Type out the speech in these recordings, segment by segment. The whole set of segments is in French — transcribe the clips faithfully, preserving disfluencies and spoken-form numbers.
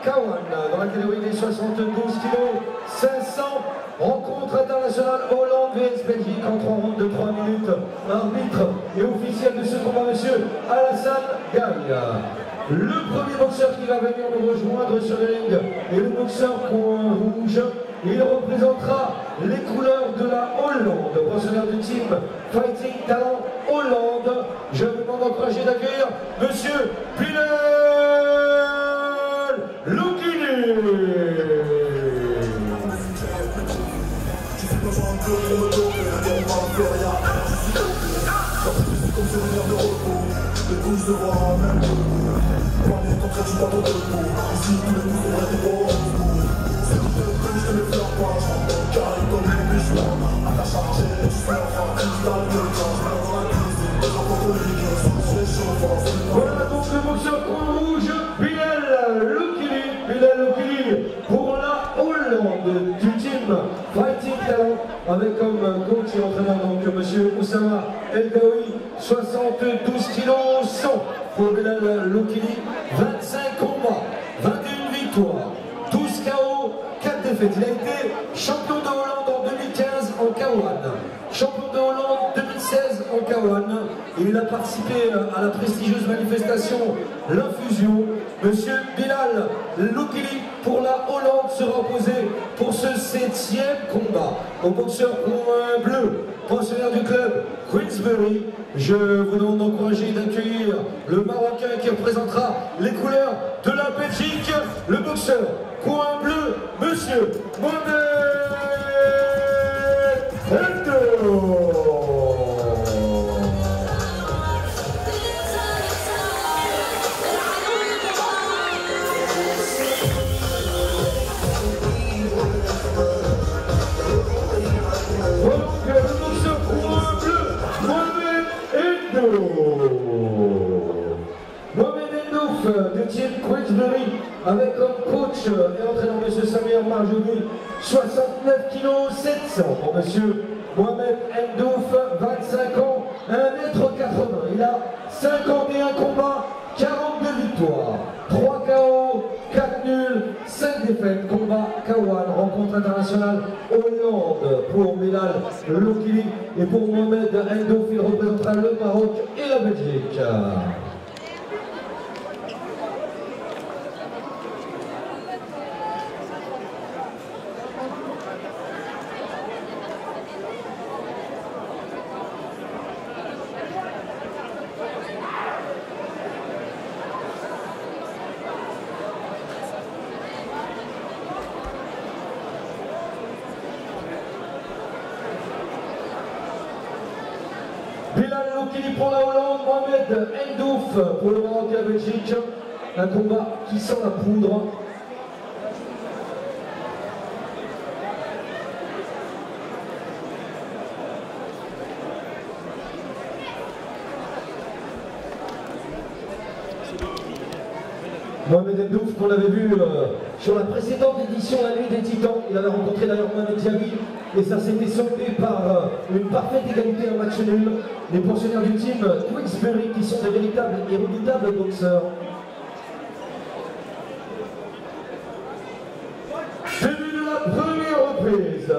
Kawan dans la catégorie des soixante-douze kilos, cinq cents. Rencontre internationale Hollande vs Belgique en trois rounds de trois minutes. Arbitre et officiel de ce combat, monsieur Alassane Gaye. Le premier boxeur qui va venir nous rejoindre sur le ring est le boxeur point rouge. Il représentera les couleurs de la Hollande, pensionnaire du team Fighting Talent Hollande. Je vous demande d'encourager d'accueillir monsieur Bilal Loukili. Voilà donc le boxeur coin rouge, Bilal Loukili. Bilal Loukili pour la Hollande du team Fighting Talent, avec comme coach et entraîneur donc monsieur Oussama El Gaoui, soixante-douze kilos cent pour Bilal Loukili, vingt-cinq combats, vingt et une victoires, douze K O, quatre défaites. Il a été champion de Hollande en deux mille quinze en K one, champion de Hollande deux mille seize en K one, et il a participé à la prestigieuse manifestation L'Infusion. Monsieur Bilal Loukili pour la Hollande sera opposé pour ce septième combat au boxeur point bleu, pensionnaire du club Queensbury. Je vous demande d'encourager et d'accueillir le Marocain qui représentera les couleurs de la Belgique, le boxeur coin bleu, monsieur Mohamed Endo. Mohamed Endouf du team Queensbury, avec comme coach et entraîneur monsieur Samir Marjouni, soixante-neuf kilos sept cents pour monsieur Mohamed Endouf, vingt-cinq ans, un mètre quatre-vingts. Il a cinquante et un combats, quarante-deux victoires, trois K O, quatre nuls, cinq défaites. Combat K one, rencontre internationale Hollande pour Bilal Loukili, et pour Mohamed Endouf, il représentera le Maroc et la Belgique. Bilal Loukili pour la Hollande, Mohamed Endouf pour le Maroc et la Belgique. Un combat qui sent la poudre. Mohamed Endouf, qu'on avait vu euh, sur la précédente édition, la Nuit des Titans. Il avait rencontré d'ailleurs Mohamed Diaby, et ça s'était soldé par euh, une parfaite égalité, un match nul. Les pensionnaires du team Queensbury, qui sont des véritables et redoutables boxeurs. Début de la première reprise.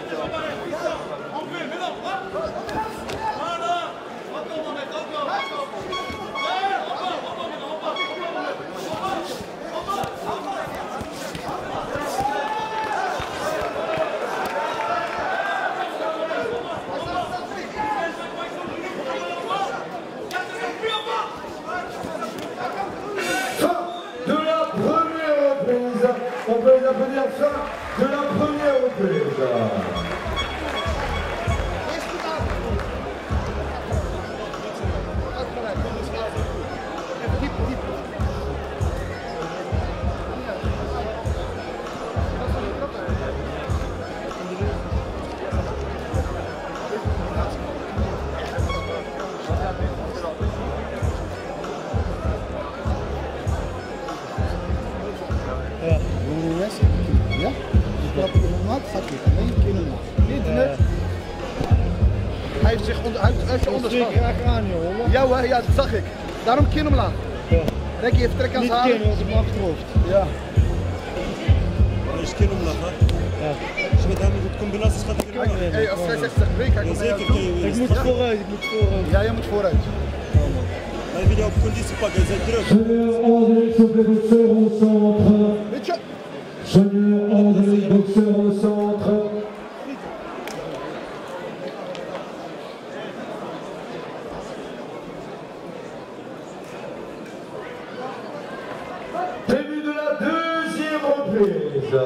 On peut les applaudir fin de la première reprise. Ja? Dus trap ik hem omlaag, gaat hij. Nee, een keer omlaag. Internet. Hij heeft zich onder, hij heeft zich onderschat. Ik raak aan, joh. Ja hoor, ja, dat zag ik. Daarom kin omlaag. Ja. Rekkie heeft trek aan zijn haren. Niet kin, want het mag erop. Ja. Is kin omlaag, hè? Ja. Als je met hem goed combinaties gaat doen. Hey, als hij zegt, zeg breek, hij Ja, komt naar jou zeker toe. kun je Ik weer. moet vooruit, ik moet vooruit. Ja, jij moet vooruit. Maar je wil jou op conditie pakken, je bent druk. Seigneur André, s'il vous plaît, boxeur au centre. Weet je? Seigneur André, boxeur au centre. Début de la deuxième reprise.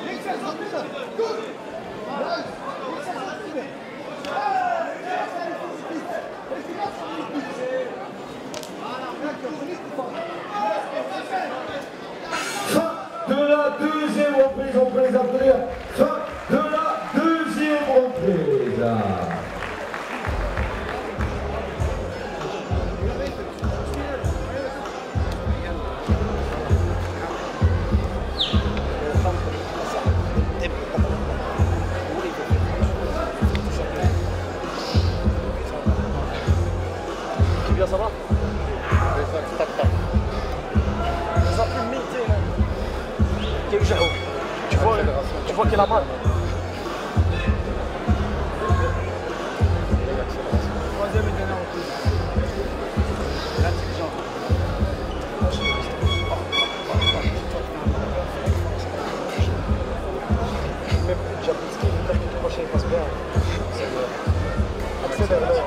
Goed! Ruis! Ik zeg dat la balle. Troisième et dernière reprise. L'intelligent. Même Jablonski, il tape tout prochain, il passe bien. Accélère.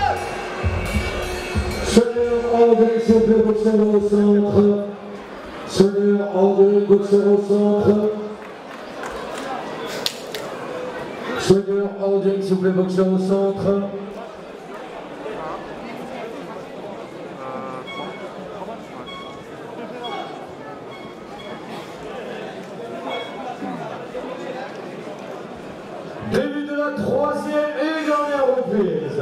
Seigneur André, s'il vous plaît, boxeur au centre. Seigneur André, boxeur au centre. Seigneur André, s'il vous plaît, boxeur au centre. Début de la troisième et dernière reprise.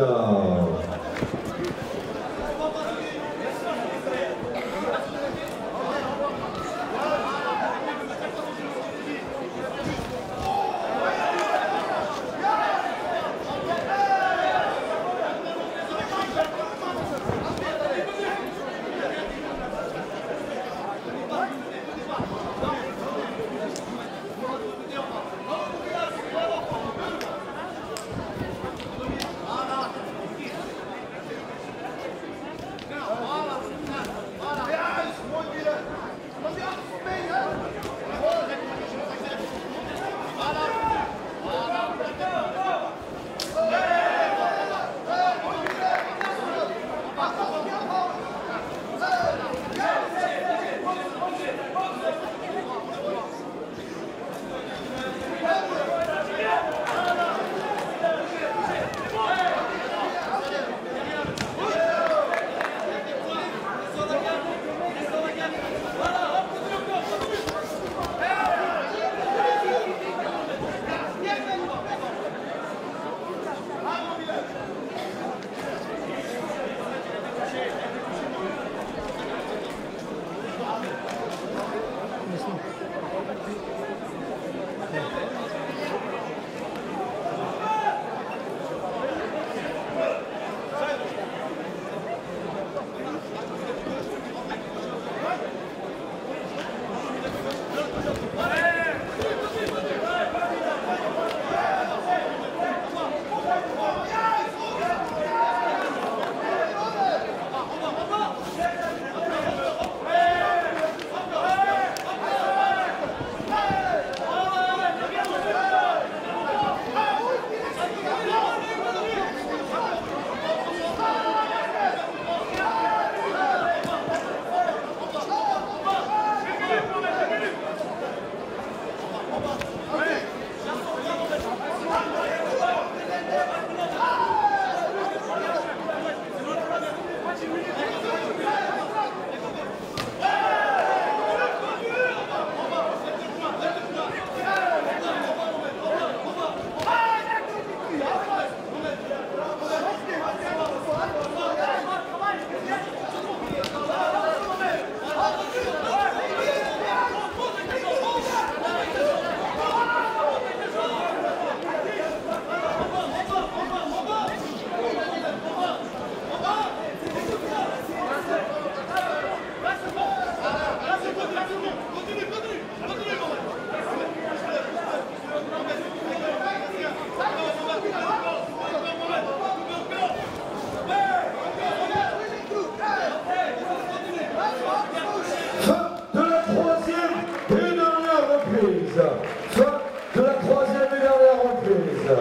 Fin de la troisième et dernière reprise.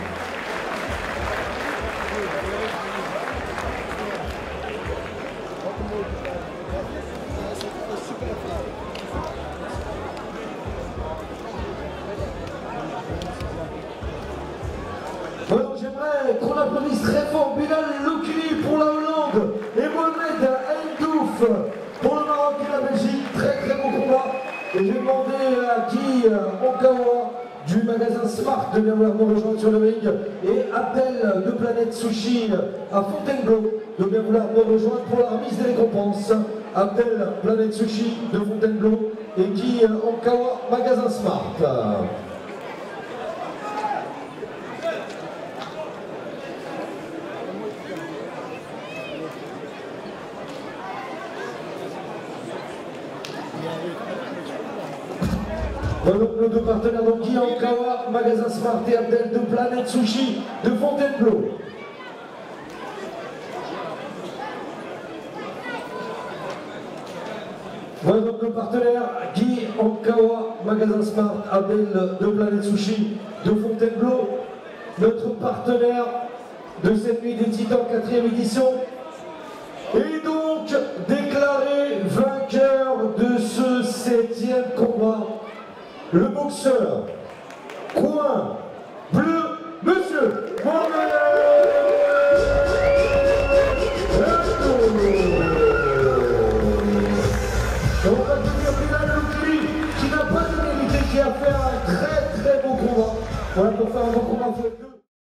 Alors j'aimerais qu'on applaudisse très fort Bilal Loukili pour la Hollande et Mohamed Endouf pour le Maroc et la Belgique. Très très beau combat. Et j'ai demandé à Guy Onkawa du magasin Smart de bien vouloir nous rejoindre sur le ring et Abdel de Planète Sushi à Fontainebleau de bien vouloir nous rejoindre pour la remise des récompenses. Abdel Planète Sushi de Fontainebleau et Guy Onkawa magasin Smart. Voilà donc nos deux partenaires, donc Guy Ankawa, Magasin Smart et Abdel de Planète Sushi de Fontainebleau. Voilà donc nos partenaires, Guy Ankawa, Magasin Smart, Abdel de Planète Sushi de Fontainebleau. Notre partenaire de cette nuit des Titans, quatrième édition. Et donc déclaré vainqueur de ce septième combat, le boxeur coin bleu, monsieur Mohamed. Et on va dire Bilal Loukili, qui n'a pas de mérité, qui a fait un très très beau combat. Voilà, pour faire un beau combat, il faut être deux.